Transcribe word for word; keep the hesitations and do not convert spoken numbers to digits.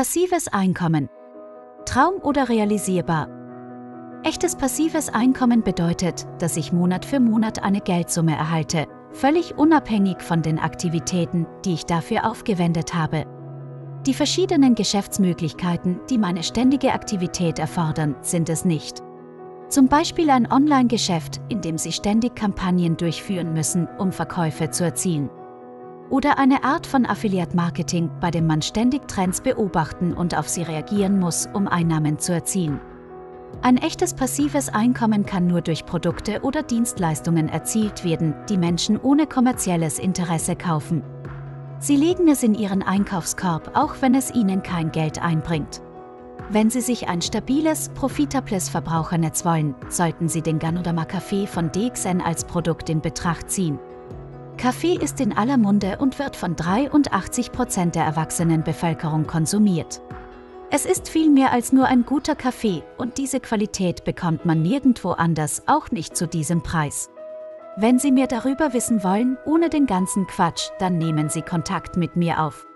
Passives Einkommen. Traum oder realisierbar? Echtes passives Einkommen bedeutet, dass ich Monat für Monat eine Geldsumme erhalte, völlig unabhängig von den Aktivitäten, die ich dafür aufgewendet habe. Die verschiedenen Geschäftsmöglichkeiten, die meine ständige Aktivität erfordern, sind es nicht. Zum Beispiel ein Online-Geschäft, in dem Sie ständig Kampagnen durchführen müssen, um Verkäufe zu erzielen. Oder eine Art von Affiliate-Marketing, bei dem man ständig Trends beobachten und auf sie reagieren muss, um Einnahmen zu erzielen. Ein echtes passives Einkommen kann nur durch Produkte oder Dienstleistungen erzielt werden, die Menschen ohne kommerzielles Interesse kaufen. Sie legen es in Ihren Einkaufskorb, auch wenn es Ihnen kein Geld einbringt. Wenn Sie sich ein stabiles, profitables Verbrauchernetz wollen, sollten Sie den Ganoderma Kaffee von D X N als Produkt in Betracht ziehen. Kaffee ist in aller Munde und wird von dreiundachtzig Prozent der erwachsenen Bevölkerung konsumiert. Es ist viel mehr als nur ein guter Kaffee und diese Qualität bekommt man nirgendwo anders, auch nicht zu diesem Preis. Wenn Sie mehr darüber wissen wollen, ohne den ganzen Quatsch, dann nehmen Sie Kontakt mit mir auf.